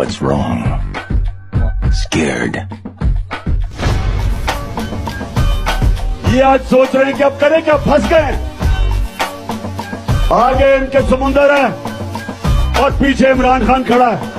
What's wrong? Scared. ये आज सोच रहे हैं कि अब करें क्या, फंस गए। आगे इनके समुंदर है और पीछे इमरान खान खड़ा है।